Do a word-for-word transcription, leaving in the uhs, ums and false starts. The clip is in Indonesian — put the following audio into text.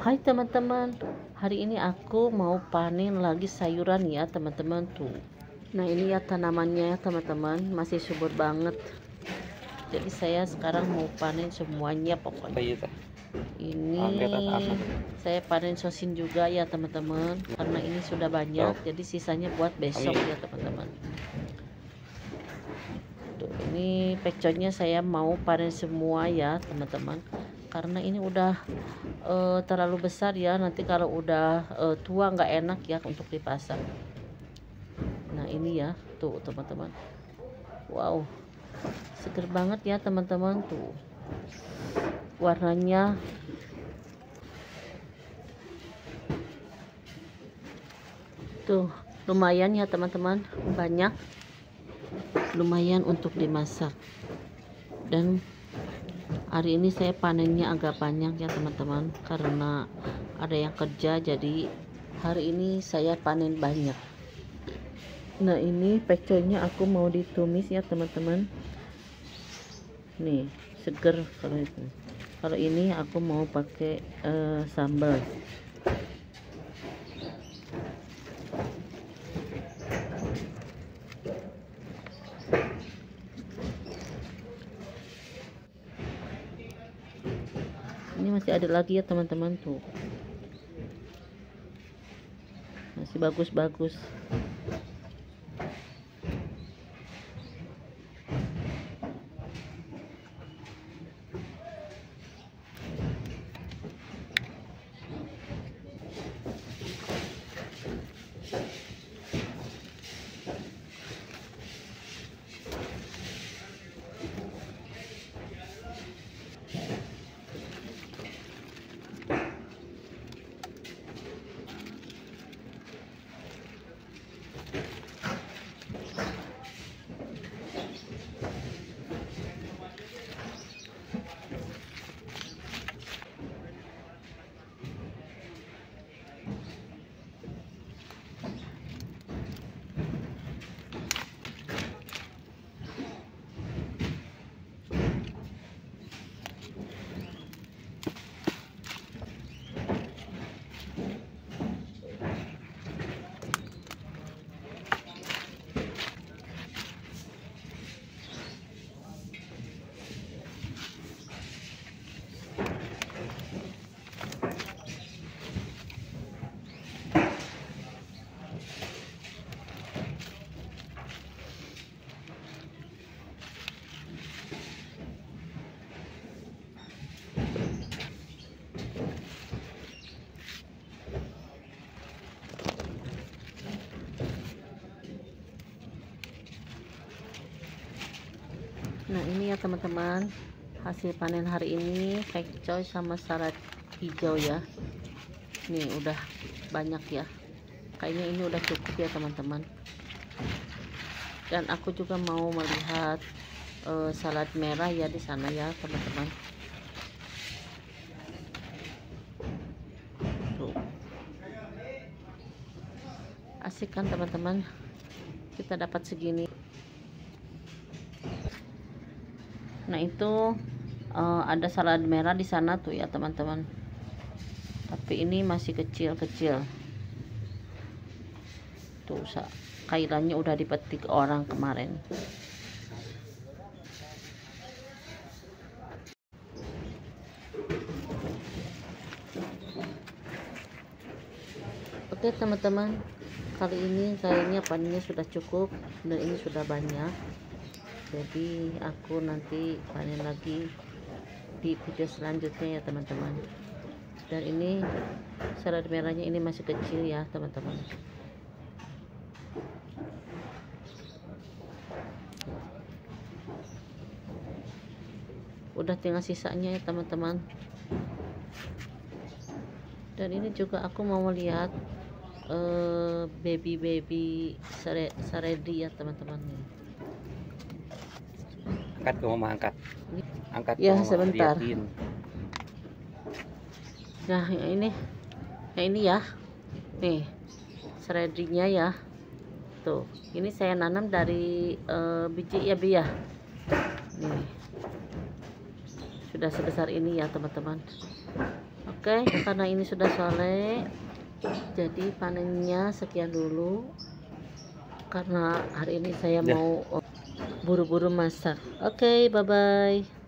Hai teman-teman, hari ini aku mau panen lagi sayuran ya teman-teman tuh. Nah ini ya tanamannya ya teman-teman, masih subur banget. Jadi saya sekarang mau panen semuanya pokoknya. Ini saya panen sosin juga ya teman-teman, karena ini sudah banyak, jadi sisanya buat besok ya teman-teman. Tuh, ini pecotnya saya mau panen semua ya teman-teman, karena ini udah uh, terlalu besar ya, nanti kalau udah uh, tua nggak enak ya untuk dipasang. Nah ini ya tuh teman-teman, wow seger banget ya teman-teman, tuh warnanya tuh lumayan ya teman-teman, banyak, lumayan untuk dimasak. Dan hari ini saya panennya agak banyak ya teman-teman, karena ada yang kerja, jadi hari ini saya panen banyak. Nah ini pecelnya aku mau ditumis ya teman-teman, nih seger. Kalau itu, kalau ini aku mau pakai uh, sambal. Ini masih ada lagi ya teman-teman, tuh masih bagus-bagus. Nah ini ya teman-teman, hasil panen hari ini pekcoy sama salad hijau ya. Nih udah banyak ya, kayaknya ini udah cukup ya teman-teman. Dan aku juga mau melihat uh, salad merah ya di sana ya teman-teman. Tuh asik kan teman-teman, kita dapat segini. Nah itu uh, ada salad merah di sana tuh ya teman-teman, tapi ini masih kecil-kecil. Tuh kailannya udah dipetik orang kemarin. Oke teman-teman, kali ini kayaknya panennya sudah cukup dan ini sudah banyak. Jadi aku nanti panen lagi di video selanjutnya ya teman-teman. Dan ini salad merahnya ini masih kecil ya teman-teman. Udah tinggal sisanya ya teman-teman. Dan ini juga aku mau melihat uh, baby baby seredi ya teman-teman. Angkat ke mama, angkat angkat ya mama, sebentar. liatin. Nah yang ini yang ini ya, nih seredinya ya, tuh ini saya nanam dari uh, biji ya Bi ya. Nih sudah sebesar ini ya teman-teman. Oke, karena ini sudah sore, jadi panennya sekian dulu. Karena hari ini saya Ya. mau buru-buru masak. Oke, bye-bye.